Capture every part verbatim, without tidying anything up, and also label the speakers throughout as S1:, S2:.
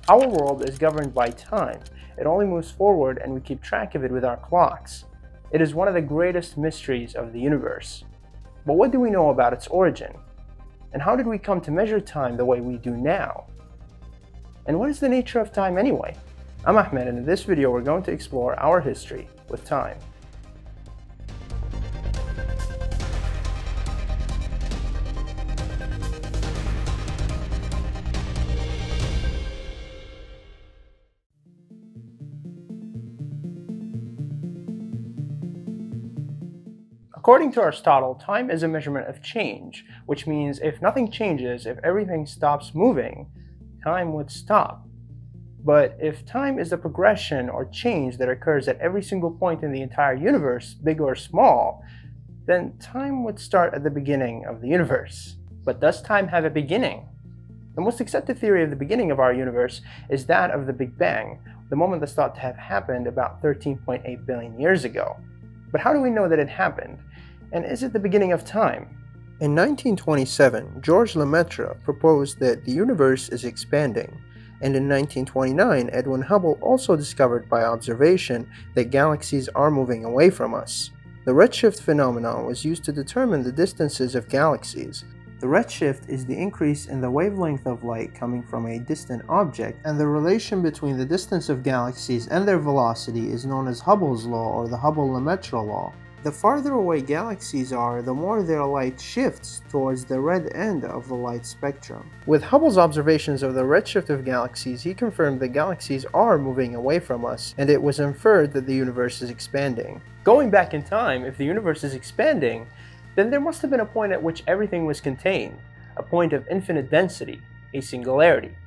S1: Our world is governed by time. It only moves forward and we keep track of it with our clocks. It is one of the greatest mysteries of the universe. But what do we know about its origin? And how did we come to measure time the way we do now? And what is the nature of time anyway? I'm Ahmed, and in this video we're going to explore our history with time. According to Aristotle, time is a measurement of change, which means if nothing changes, if everything stops moving, time would stop. But if time is the progression or change that occurs at every single point in the entire universe, big or small, then time would start at the beginning of the universe. But does time have a beginning? The most accepted theory of the beginning of our universe is that of the Big Bang, the moment that's thought to have happened about thirteen point eight billion years ago. But how do we know that it happened? And is it the beginning of time? In nineteen twenty-seven, Georges Lemaitre proposed that the universe is expanding, and in nineteen twenty-nine, Edwin Hubble also discovered by observation that galaxies are moving away from us. The redshift phenomenon was used to determine the distances of galaxies. The redshift is the increase in the wavelength of light coming from a distant object, and the relation between the distance of galaxies and their velocity is known as Hubble's law or the Hubble-Lemaitre law. The farther away galaxies are, the more their light shifts towards the red end of the light spectrum. With Hubble's observations of the redshift of galaxies, he confirmed that galaxies are moving away from us, and it was inferred that the universe is expanding. Going back in time, if the universe is expanding, then there must have been a point at which everything was contained, a point of infinite density, a singularity.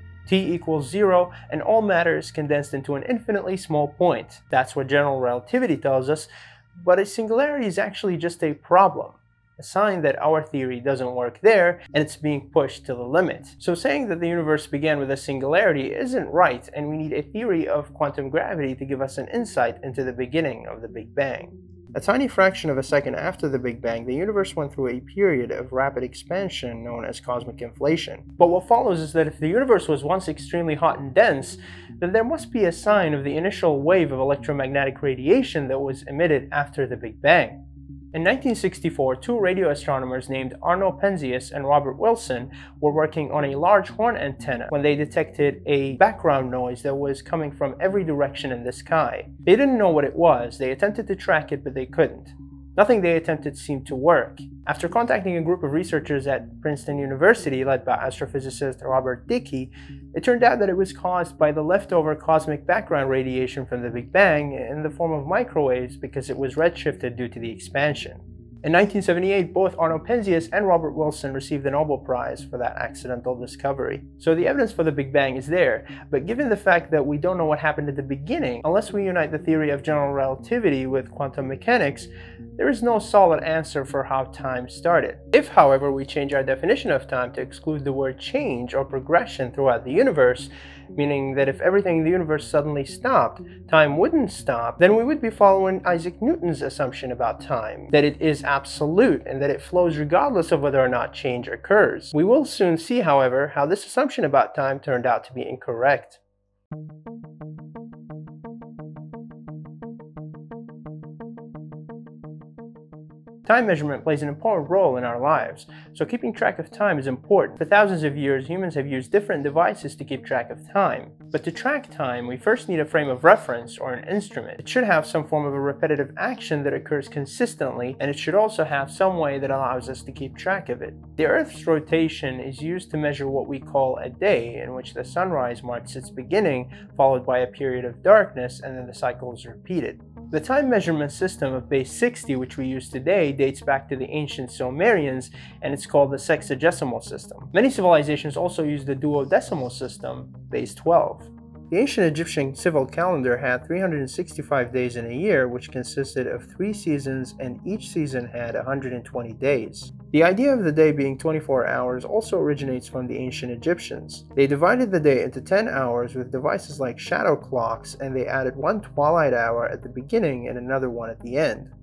S1: T equals zero, and all matter is condensed into an infinitely small point. That's what general relativity tells us. But a singularity is actually just a problem, a sign that our theory doesn't work there and it's being pushed to the limit. So saying that the universe began with a singularity isn't right, and we need a theory of quantum gravity to give us an insight into the beginning of the Big Bang. A tiny fraction of a second after the Big Bang, the universe went through a period of rapid expansion known as cosmic inflation. But what follows is that if the universe was once extremely hot and dense, then there must be a sign of the initial wave of electromagnetic radiation that was emitted after the Big Bang. In nineteen sixty-four, two radio astronomers named Marsyas and Robert Wilson were working on a large horn antenna when they detected a background noise that was coming from every direction in the sky. They didn't know what it was. They attempted to track it, but they couldn't. Nothing they attempted seemed to work. After contacting a group of researchers at Princeton University led by astrophysicist Robert Dicke, it turned out that it was caused by the leftover cosmic background radiation from the Big Bang in the form of microwaves because it was redshifted due to the expansion. In nineteen seventy-eight, both Marsyas and Robert Wilson received the Nobel Prize for that accidental discovery. So the evidence for the Big Bang is there, but given the fact that we don't know what happened at the beginning, unless we unite the theory of general relativity with quantum mechanics, there is no solid answer for how time started. If, however, we change our definition of time to exclude the word change or progression throughout the universe, meaning that if everything in the universe suddenly stopped, time wouldn't stop, then we would be following Isaac Newton's assumption about time, that it is absolute and that it flows regardless of whether or not change occurs. We will soon see, however, how this assumption about time turned out to be incorrect. Time measurement plays an important role in our lives, so keeping track of time is important. For thousands of years, humans have used different devices to keep track of time. But to track time, we first need a frame of reference or an instrument. It should have some form of a repetitive action that occurs consistently, and it should also have some way that allows us to keep track of it. The Earth's rotation is used to measure what we call a day, in which the sunrise marks its beginning, followed by a period of darkness, and then the cycle is repeated. The time measurement system of base sixty, which we use today, dates back to the ancient Sumerians, and it's called the sexagesimal system. Many civilizations also use the duodecimal system, base twelve. The ancient Egyptian civil calendar had three hundred sixty-five days in a year, which consisted of three seasons, and each season had one hundred twenty days. The idea of the day being twenty-four hours also originates from the ancient Egyptians. They divided the day into ten hours with devices like shadow clocks, and they added one twilight hour at the beginning and another one at the end.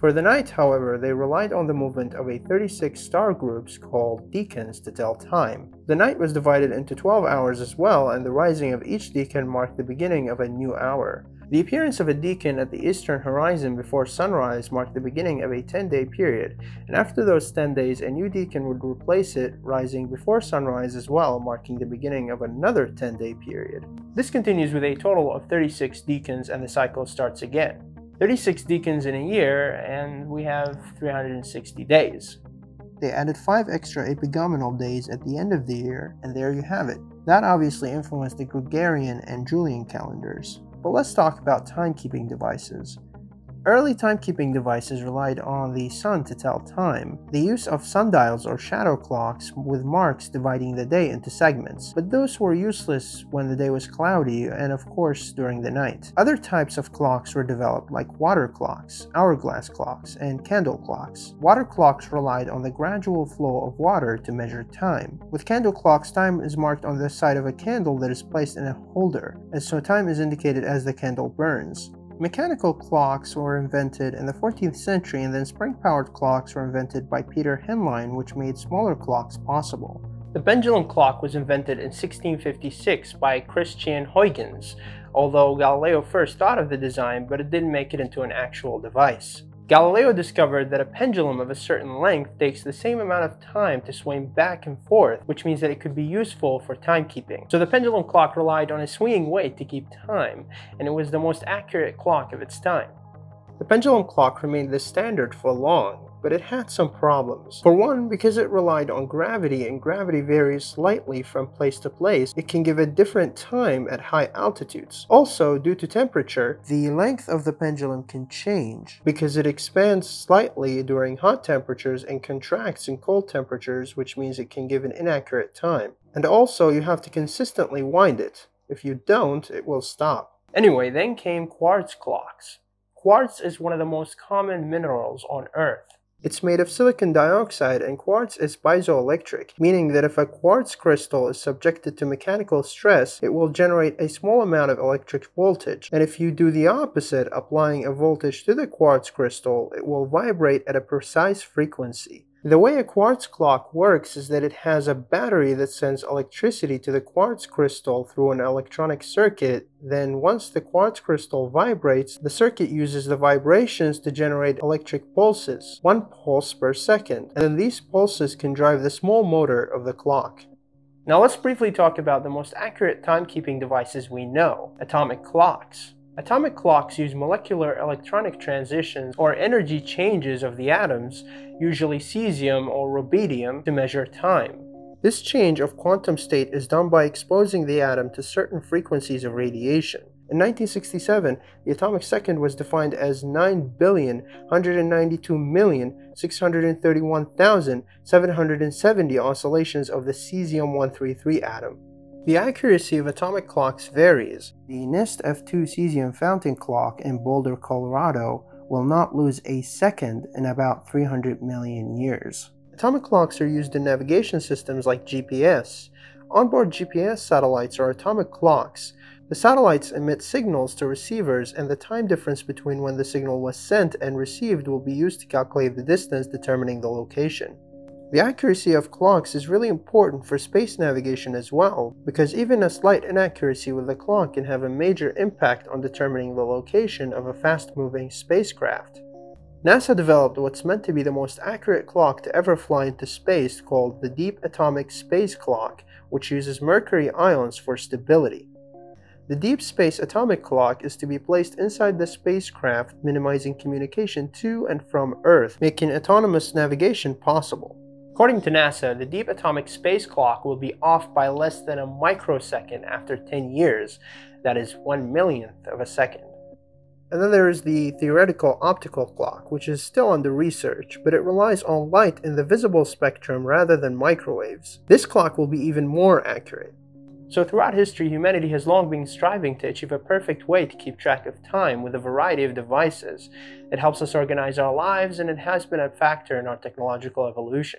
S1: For the night, however, they relied on the movement of a thirty-six star groups called decans to tell time. The night was divided into twelve hours as well, and the rising of each decan marked the beginning of a new hour. The appearance of a decan at the eastern horizon before sunrise marked the beginning of a ten-day period, and after those ten days, a new decan would replace it, rising before sunrise as well, marking the beginning of another ten-day period. This continues with a total of thirty-six decans, and the cycle starts again. thirty-six decans in a year, and we have three hundred sixty days. They added five extra epigomenal days at the end of the year, and there you have it. That obviously influenced the Gregorian and Julian calendars. But let's talk about timekeeping devices. Early timekeeping devices relied on the sun to tell time, the use of sundials or shadow clocks with marks dividing the day into segments, but those were useless when the day was cloudy and of course during the night. Other types of clocks were developed like water clocks, hourglass clocks, and candle clocks. Water clocks relied on the gradual flow of water to measure time. With candle clocks, time is marked on the side of a candle that is placed in a holder, and so time is indicated as the candle burns. Mechanical clocks were invented in the fourteenth century, and then spring-powered clocks were invented by Peter Henlein, which made smaller clocks possible. The pendulum clock was invented in sixteen fifty-six by Christian Huygens, although Galileo first thought of the design, but it didn't make it into an actual device. Galileo discovered that a pendulum of a certain length takes the same amount of time to swing back and forth, which means that it could be useful for timekeeping. So the pendulum clock relied on a swinging weight to keep time, and it was the most accurate clock of its time. The pendulum clock remained the standard for long, but it had some problems. For one, because it relied on gravity, and gravity varies slightly from place to place, it can give a different time at high altitudes. Also, due to temperature, the length of the pendulum can change, because it expands slightly during hot temperatures and contracts in cold temperatures, which means it can give an inaccurate time. And also, you have to consistently wind it. If you don't, it will stop. Anyway, then came quartz clocks. Quartz is one of the most common minerals on Earth. It's made of silicon dioxide, and quartz is piezoelectric, meaning that if a quartz crystal is subjected to mechanical stress, it will generate a small amount of electric voltage. And if you do the opposite, applying a voltage to the quartz crystal, it will vibrate at a precise frequency. The way a quartz clock works is that it has a battery that sends electricity to the quartz crystal through an electronic circuit. Then once the quartz crystal vibrates, the circuit uses the vibrations to generate electric pulses, one pulse per second, and then these pulses can drive the small motor of the clock. Now let's briefly talk about the most accurate timekeeping devices we know, atomic clocks. Atomic clocks use molecular electronic transitions or energy changes of the atoms, usually cesium or rubidium, to measure time. This change of quantum state is done by exposing the atom to certain frequencies of radiation. In nineteen sixty-seven, the atomic second was defined as nine billion, one hundred ninety-two million, six hundred thirty-one thousand, seven hundred seventy oscillations of the cesium one thirty-three atom. The accuracy of atomic clocks varies. The NIST F two cesium fountain clock in Boulder, Colorado will not lose a second in about three hundred million years. Atomic clocks are used in navigation systems like G P S. Onboard G P S satellites are atomic clocks. The satellites emit signals to receivers, and the time difference between when the signal was sent and received will be used to calculate the distance, determining the location. The accuracy of clocks is really important for space navigation as well, because even a slight inaccuracy with the clock can have a major impact on determining the location of a fast-moving spacecraft. NASA developed what's meant to be the most accurate clock to ever fly into space, called the Deep Atomic Space Clock, which uses mercury ions for stability. The Deep Space Atomic Clock is to be placed inside the spacecraft, minimizing communication to and from Earth, making autonomous navigation possible. According to NASA, the Deep Atomic Space Clock will be off by less than a microsecond after ten years, that is one millionth of a second. And then there is the theoretical optical clock, which is still under research, but it relies on light in the visible spectrum rather than microwaves. This clock will be even more accurate. So throughout history, humanity has long been striving to achieve a perfect way to keep track of time with a variety of devices. It helps us organize our lives, and it has been a factor in our technological evolution.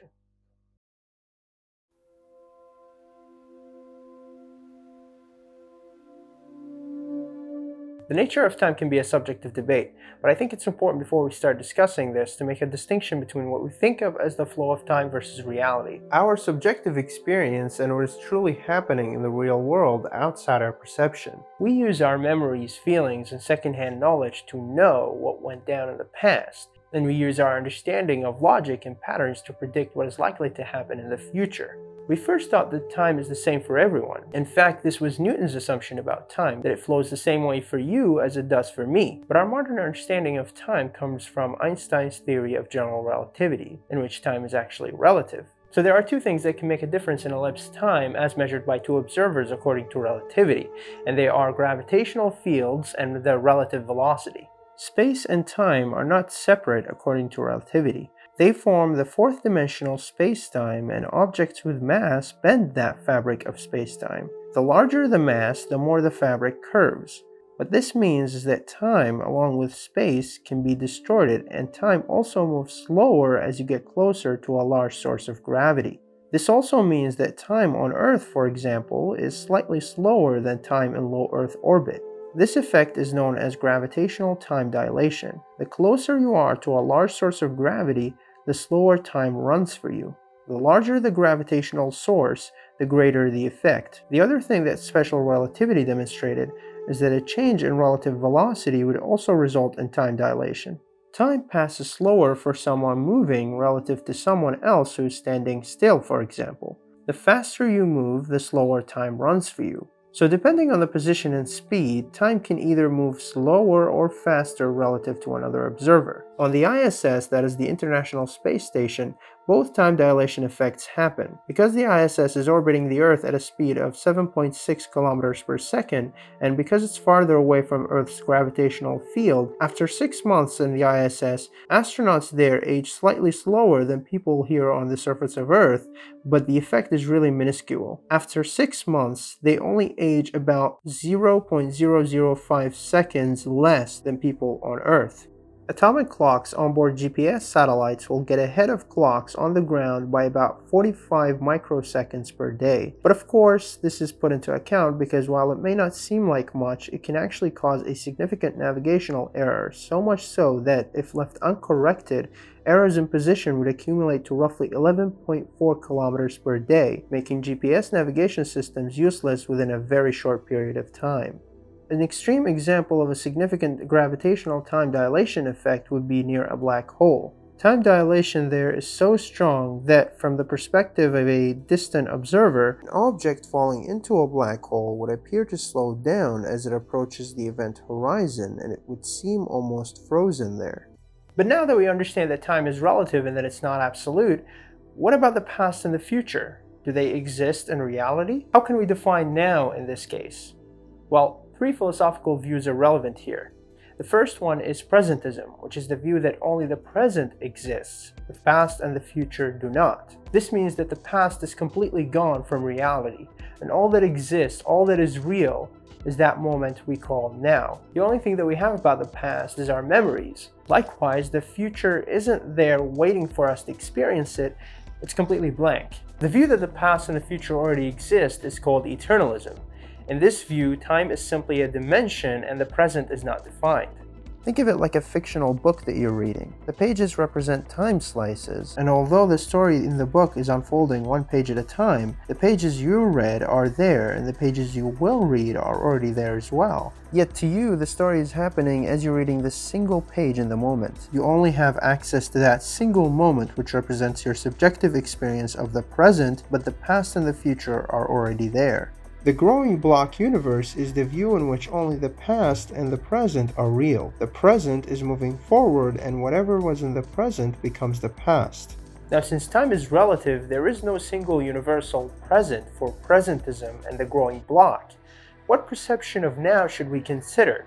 S1: The nature of time can be a subject of debate, but I think it's important before we start discussing this to make a distinction between what we think of as the flow of time versus reality, our subjective experience, and what is truly happening in the real world outside our perception. We use our memories, feelings, and secondhand knowledge to know what went down in the past, and we use our understanding of logic and patterns to predict what is likely to happen in the future. We first thought that time is the same for everyone. In fact, this was Newton's assumption about time, that it flows the same way for you as it does for me. But our modern understanding of time comes from Einstein's theory of general relativity, in which time is actually relative. So there are two things that can make a difference in elapsed time as measured by two observers according to relativity, and they are gravitational fields and the relative velocity. Space and time are not separate according to relativity. They form the fourth-dimensional space-time, and objects with mass bend that fabric of space-time. The larger the mass, the more the fabric curves. What this means is that time, along with space, can be distorted, and time also moves slower as you get closer to a large source of gravity. This also means that time on Earth, for example, is slightly slower than time in low Earth orbit. This effect is known as gravitational time dilation. The closer you are to a large source of gravity, the slower time runs for you. The larger the gravitational source, the greater the effect. The other thing that special relativity demonstrated is that a change in relative velocity would also result in time dilation. Time passes slower for someone moving relative to someone else who is standing still, for example. The faster you move, the slower time runs for you. So depending on the position and speed, time can either move slower or faster relative to another observer. On the I S S, that is the International Space Station, both time dilation effects happen. Because the I S S is orbiting the Earth at a speed of seven point six kilometers per second, and because it's farther away from Earth's gravitational field, after six months in the I S S, astronauts there age slightly slower than people here on the surface of Earth, but the effect is really minuscule. After six months, they only age about zero point zero zero five seconds less than people on Earth. Atomic clocks onboard G P S satellites will get ahead of clocks on the ground by about forty-five microseconds per day. But of course, this is put into account because while it may not seem like much, it can actually cause a significant navigational error, so much so that, if left uncorrected, errors in position would accumulate to roughly eleven point four kilometers per day, making G P S navigation systems useless within a very short period of time. An extreme example of a significant gravitational time dilation effect would be near a black hole. Time dilation there is so strong that, from the perspective of a distant observer, an object falling into a black hole would appear to slow down as it approaches the event horizon, and it would seem almost frozen there. But now that we understand that time is relative and that it's not absolute, what about the past and the future? Do they exist in reality? How can we define now in this case? Well, three philosophical views are relevant here. The first one is presentism, which is the view that only the present exists, the past and the future do not. This means that the past is completely gone from reality, and all that exists, all that is real, is that moment we call now. The only thing that we have about the past is our memories. Likewise, the future isn't there waiting for us to experience it, it's completely blank. The view that the past and the future already exist is called eternalism. In this view, time is simply a dimension and the present is not defined. Think of it like a fictional book that you're reading. The pages represent time slices, and although the story in the book is unfolding one page at a time, the pages you read are there and the pages you will read are already there as well. Yet to you, the story is happening as you're reading this single page in the moment. You only have access to that single moment, which represents your subjective experience of the present, but the past and the future are already there. The growing block universe is the view in which only the past and the present are real. The present is moving forward, and whatever was in the present becomes the past. Now, since time is relative, there is no single universal present for presentism and the growing block. What perception of now should we consider?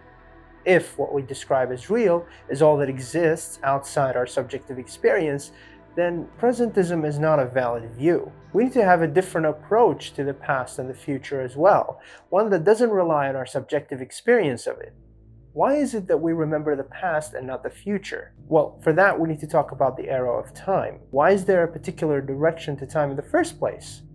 S1: If what we describe as real is all that exists outside our subjective experience, then presentism is not a valid view. We need to have a different approach to the past and the future as well, one that doesn't rely on our subjective experience of it. Why is it that we remember the past and not the future? Well, for that we need to talk about the arrow of time. Why is there a particular direction to time in the first place?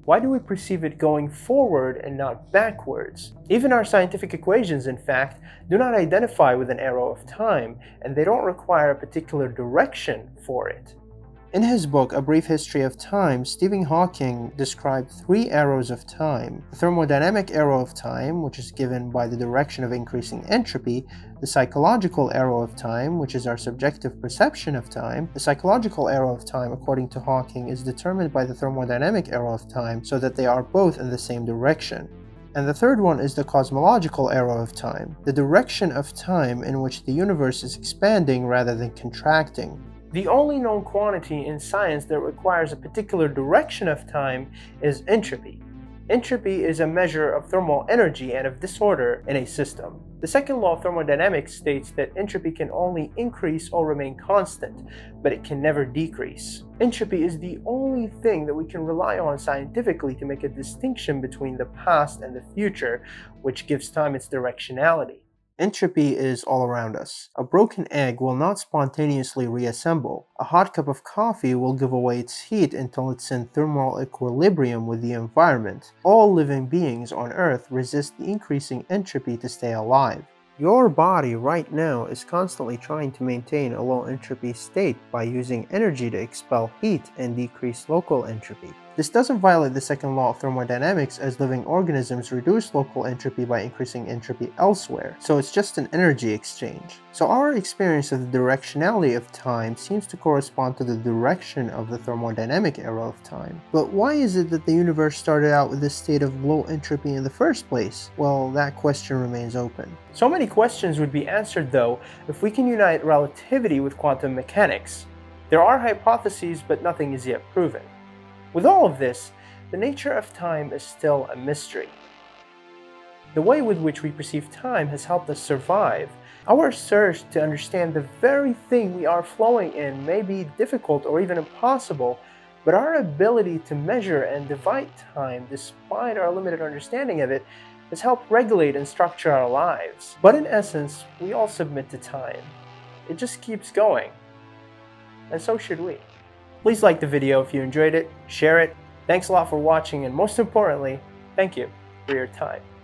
S1: Why do we perceive it going forward and not backwards? Even our scientific equations, in fact, do not identify with an arrow of time, and they don't require a particular direction for it. In his book, A Brief History of Time, Stephen Hawking described three arrows of time: the thermodynamic arrow of time, which is given by the direction of increasing entropy; the psychological arrow of time, which is our subjective perception of time. The psychological arrow of time, according to Hawking, is determined by the thermodynamic arrow of time, so that they are both in the same direction. And the third one is the cosmological arrow of time, the direction of time in which the universe is expanding rather than contracting. The only known quantity in science that requires a particular direction of time is entropy. Entropy is a measure of thermal energy and of disorder in a system. The second law of thermodynamics states that entropy can only increase or remain constant, but it can never decrease. Entropy is the only thing that we can rely on scientifically to make a distinction between the past and the future, which gives time its directionality. Entropy is all around us. A broken egg will not spontaneously reassemble. A hot cup of coffee will give away its heat until it's in thermal equilibrium with the environment. All living beings on Earth resist the increasing entropy to stay alive. Your body right now is constantly trying to maintain a low entropy state by using energy to expel heat and decrease local entropy. This doesn't violate the second law of thermodynamics, as living organisms reduce local entropy by increasing entropy elsewhere, so it's just an energy exchange. So our experience of the directionality of time seems to correspond to the direction of the thermodynamic arrow of time. But why is it that the universe started out with this state of low entropy in the first place? Well, that question remains open. So many questions would be answered, though, if we can unite relativity with quantum mechanics. There are hypotheses, but nothing is yet proven. With all of this, the nature of time is still a mystery. The way with which we perceive time has helped us survive. Our search to understand the very thing we are flowing in may be difficult or even impossible, but our ability to measure and divide time, despite our limited understanding of it, has helped regulate and structure our lives. But in essence, we all submit to time. It just keeps going. And so should we. Please like the video if you enjoyed it, share it. Thanks a lot for watching, and most importantly, thank you for your time.